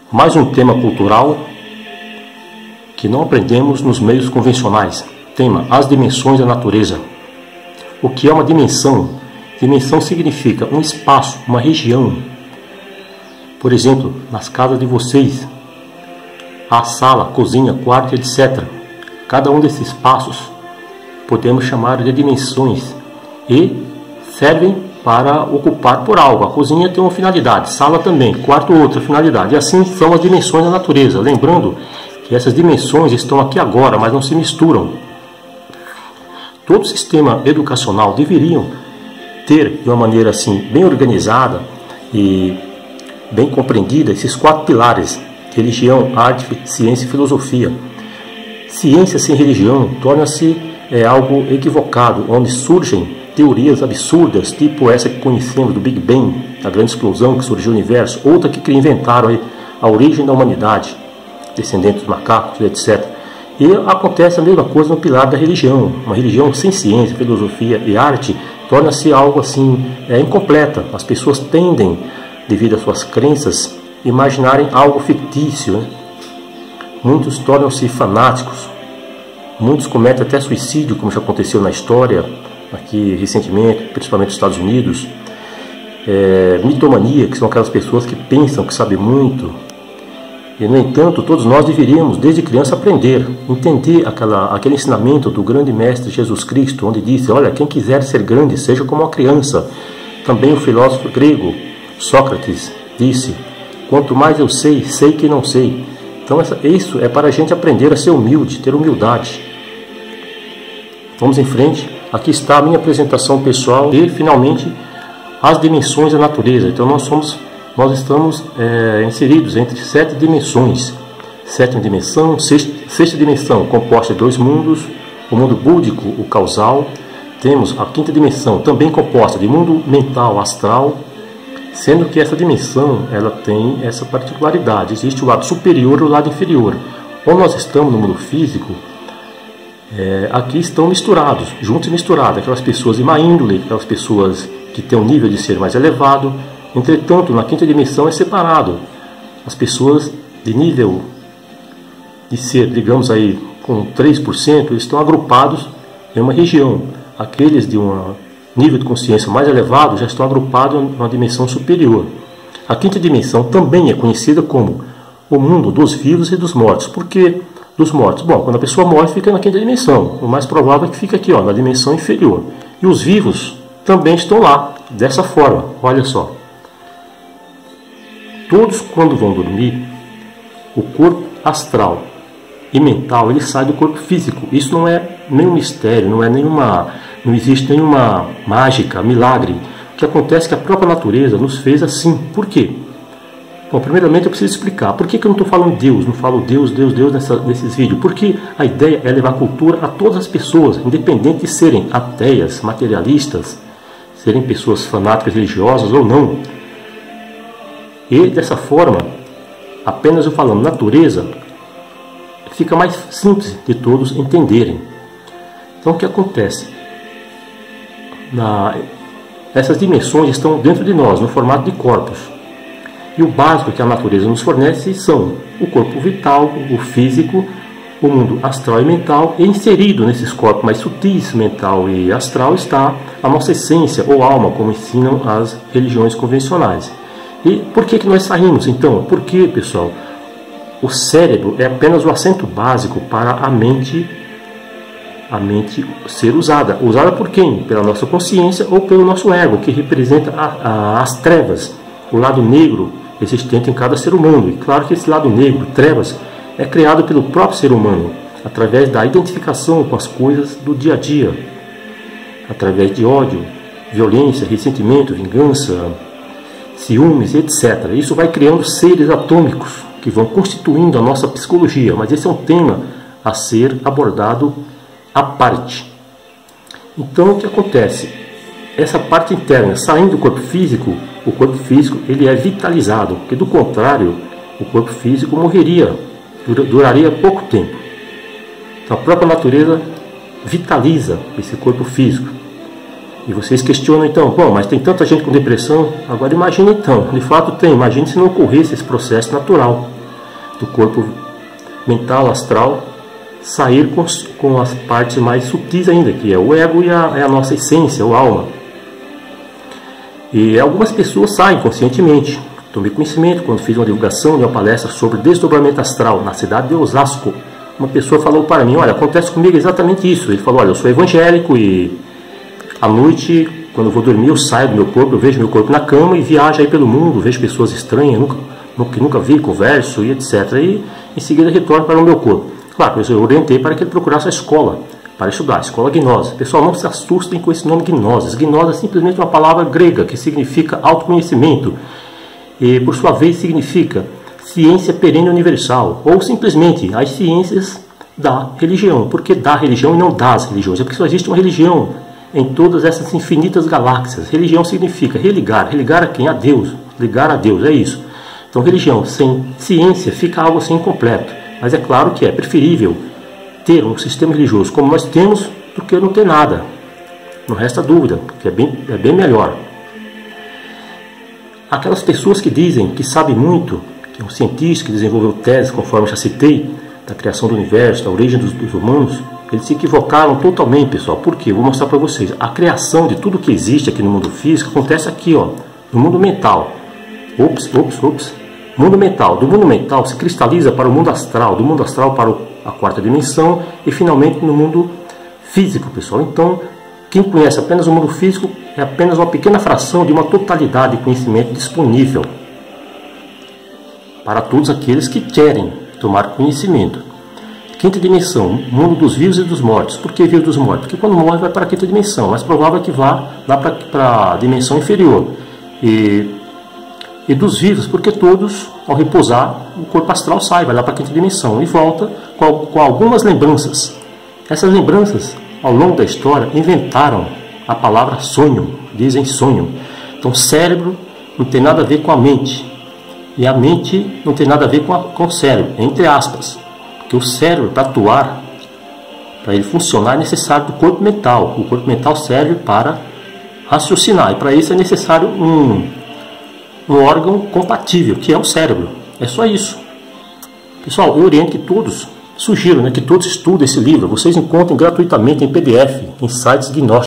Mais um tema cultural que não aprendemos nos meios convencionais. Tema: as dimensões da natureza. O que é uma dimensão? Dimensão significa um espaço, uma região. Por exemplo, nas casas de vocês, a sala, cozinha, quarto, etc. Cada um desses espaços podemos chamar de dimensões e servem para ocupar por algo. A cozinha tem uma finalidade, sala também, quarto outra finalidade. E assim são as dimensões da natureza. Lembrando que essas dimensões estão aqui agora, mas não se misturam. Todo sistema educacional deveriam ter, de uma maneira assim, bem organizada e bem compreendida, esses 4 pilares: religião, arte, ciência e filosofia. Ciência sem religião torna-se algo equivocado, onde surgem teorias absurdas, tipo essa que conhecemos do Big Bang, a grande explosão que surgiu o universo, outra que inventaram a origem da humanidade, descendentes dos macacos, etc. E acontece a mesma coisa no pilar da religião. Uma religião sem ciência, filosofia e arte torna-se algo assim incompleta. As pessoas tendem, devido às suas crenças, imaginarem algo fictício, né? Muitos tornam-se fanáticos, muitos cometem até suicídio, como já aconteceu na história, aqui recentemente, principalmente nos Estados Unidos. Mitomania, que são aquelas pessoas que pensam que sabem muito. E, no entanto, todos nós deveríamos, desde criança, aprender, entender aquele ensinamento do grande mestre Jesus Cristo, onde disse: olha, quem quiser ser grande, seja como uma criança. Também o filósofo grego Sócrates disse: quanto mais eu sei, sei que não sei. Então isso é para a gente aprender a ser humilde, ter humildade. Vamos em frente. Aqui está a minha apresentação pessoal e, finalmente, as dimensões da natureza. Então nós estamos inseridos entre 7 dimensões. Sétima dimensão, sexta dimensão, composta de 2 mundos: o mundo búdico, o causal. Temos a 5ª dimensão, também composta de mundo mental, astral, sendo que essa dimensão ela tem essa particularidade: existe o lado superior e o lado inferior. Quando nós estamos no mundo físico, aqui estão misturados, juntos e misturados, aquelas pessoas de má índole, aquelas pessoas que têm um nível de ser mais elevado. Entretanto, na 5ª dimensão é separado. As pessoas de nível de ser, digamos aí, com 3%, eles estão agrupados em uma região. Aqueles de um nível de consciência mais elevado já estão agrupados numa dimensão superior. A 5ª dimensão também é conhecida como o mundo dos vivos e dos mortos. Por que dos mortos? Bom, quando a pessoa morre, fica na 5ª dimensão. O mais provável é que fique aqui, na dimensão inferior. E os vivos também estão lá, dessa forma. Olha só. Todos, quando vão dormir, o corpo astral e mental ele sai do corpo físico. Isso não é nenhum mistério, não existe nenhuma mágica, milagre. O que acontece é que a própria natureza nos fez assim. Por quê? Bom, primeiramente eu preciso explicar. Por que eu não estou falando Deus, não falo Deus nesses vídeos? Porque a ideia é levar cultura a todas as pessoas, independente de serem ateias, materialistas, serem pessoas fanáticas religiosas ou não. E dessa forma, apenas eu falando natureza, fica mais simples de todos entenderem. Então o que acontece? Essas dimensões estão dentro de nós, no formato de corpos. E o básico que a natureza nos fornece são o corpo vital, o físico, o mundo astral e mental. E inserido nesses corpos mais sutis, mental e astral, está a nossa essência ou alma, como ensinam as religiões convencionais. E por que nós saímos então? Porque, pessoal, o cérebro é apenas o assento básico para a mente ser usada. Usada por quem? Pela nossa consciência ou pelo nosso ego, que representa as trevas, o lado negro existente em cada ser humano. E claro que esse lado negro, trevas, é criado pelo próprio ser humano, através da identificação com as coisas do dia a dia, através de ódio, violência, ressentimento, vingança, ciúmes, etc. Isso vai criando seres atômicos que vão constituindo a nossa psicologia, mas esse é um tema a ser abordado à parte. Então o que acontece? Essa parte interna, saindo do corpo físico, o corpo físico ele é vitalizado, porque do contrário, o corpo físico morreria, duraria pouco tempo. Então a própria natureza vitaliza esse corpo físico. E vocês questionam então, bom, mas tem tanta gente com depressão? Agora imagine então, de fato tem, imagine se não ocorresse esse processo natural. do corpo mental, astral, sair com as partes mais sutis ainda, que é o ego e a nossa essência, o alma. E algumas pessoas saem conscientemente. Tomei conhecimento quando fiz uma divulgação de uma palestra sobre desdobramento astral na cidade de Osasco. Uma pessoa falou para mim: olha, acontece comigo exatamente isso. Ele falou: olha, eu sou evangélico e à noite, quando eu vou dormir, eu saio do meu corpo, eu vejo meu corpo na cama e viajo aí pelo mundo, vejo pessoas estranhas, que nunca vi, converso e etc. E em seguida retorno para o meu corpo. Claro, eu orientei para que ele procurasse a escola para estudar, a escola Gnose. Pessoal, não se assustem com esse nome Gnose. Gnose é simplesmente uma palavra grega que significa autoconhecimento e, por sua vez, significa ciência perene universal, ou simplesmente as ciências da religião. Por que da religião e não das religiões? É porque só existe uma religião em todas essas infinitas galáxias. Religião significa religar. Religar a quem? A Deus. Ligar a Deus, é isso. Então, religião sem ciência fica algo assim incompleto. Mas é claro que é preferível ter um sistema religioso como nós temos do que não ter nada. Não resta dúvida, que é bem melhor. Aquelas pessoas que dizem que sabem muito, que é um cientista que desenvolveu teses, conforme já citei, da criação do universo, da origem dos humanos, eles se equivocaram totalmente, pessoal. Por quê? Vou mostrar para vocês. A criação de tudo que existe aqui no mundo físico acontece aqui, ó, no mundo mental. Ops. Mundo mental. Do mundo mental se cristaliza para o mundo astral, do mundo astral para a quarta dimensão e finalmente no mundo físico, pessoal. Então, quem conhece apenas o mundo físico é apenas uma pequena fração de uma totalidade de conhecimento disponível para todos aqueles que querem tomar conhecimento. Quinta dimensão, mundo dos vivos e dos mortos. Por que vivos dos mortos? Porque quando morre vai para a quinta dimensão, mas provável que vá lá para a dimensão inferior. E dos vivos, porque todos, ao repousar, o corpo astral sai, vai lá para a quinta dimensão e volta com algumas lembranças. Essas lembranças, ao longo da história, inventaram a palavra sonho, dizem sonho. Então, cérebro não tem nada a ver com a mente, e a mente não tem nada a ver com o cérebro, entre aspas. Porque o cérebro, para atuar, para ele funcionar, é necessário do corpo mental. O corpo mental serve para raciocinar, e para isso é necessário um órgão compatível, que é o cérebro. É só isso. Pessoal, eu oriento que todos, sugiro que todos estudem esse livro. Vocês encontram gratuitamente em PDF, em sites gnósticos.